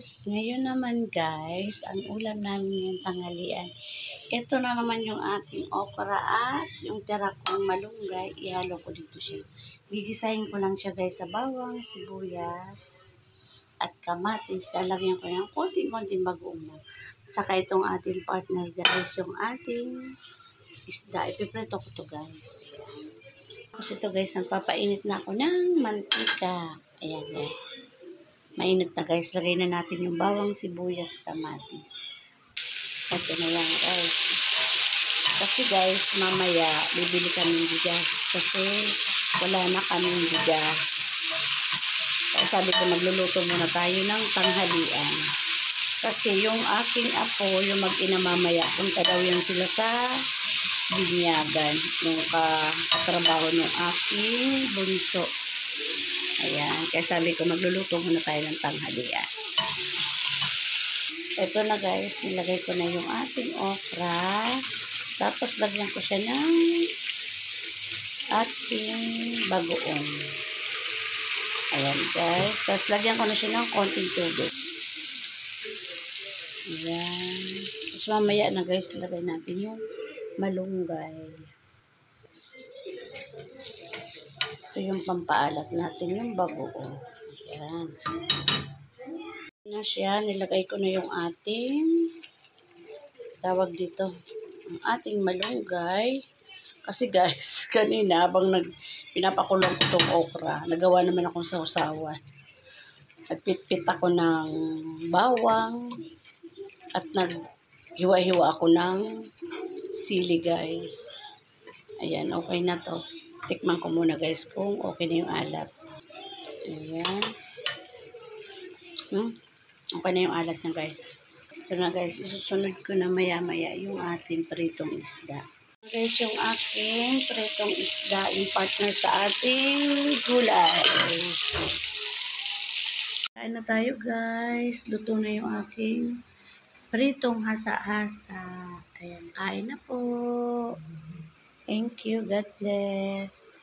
guys, ngayon naman guys, ang ulam namin ngayong tanghalian. Ito na naman yung ating okra at yung tira kong malunggay. Ihalo ko dito siya. Gigisahin ko lang siya guys sa bawang, sibuyas, at kamatis. Lalagyan ko ng konting-konting bagoong lang. Saka itong ating partner guys, yung ating isda. Ipipreto ko to guys. Tapos ito guys, nagpapainit na ako ng mantika. Ayan guys. Mainit na guys, lagay na natin yung bawang, sibuyas, kamatis. Ito na yan guys. Kasi guys, mamaya bibili kaming bigas kasi wala na kaming bigas. Kaya sabi ko magluluto muna tayo ng tanghalian. Kasi yung aking apo, yung mag-ina mamaya, punta daw yan sila sa binyagan. Yung katrabaho ng aking bunso. Ayan, kaya sabi ko magluluto muna tayo ng tanghalian. Ito na guys, nilagay ko na yung ating okra. Tapos lagyan ko siya ng ating bagoong. Ayan guys, tapos lagyan ko na siya ng konting tubig. Ayan. Tapos mamaya na guys, lagay natin yung malunggay. Ito yung pampaalat natin, yung bagoong. Ayan. Na siya, nilagay ko na yung ating tawag dito, ang ating malunggay. Kasi guys, kanina habang pinapakulong ko itong okra, nagawa naman akong sausawan. Nagpitpit ako ng bawang at naghiwa-hiwa ako ng sili guys. Ayan, okay na to. Tikman ko muna guys kung okay na yung alat. Ayan. Okay na yung alat niya guys. So na guys, isusunod ko na maya-maya yung ating pritong isda. Guys, yung aking pritong isda, yung partner sa ating gulay. Kain na tayo guys. Luto na yung aking pritong hasa-hasa. Ayan, kain na po. Thank you. God bless.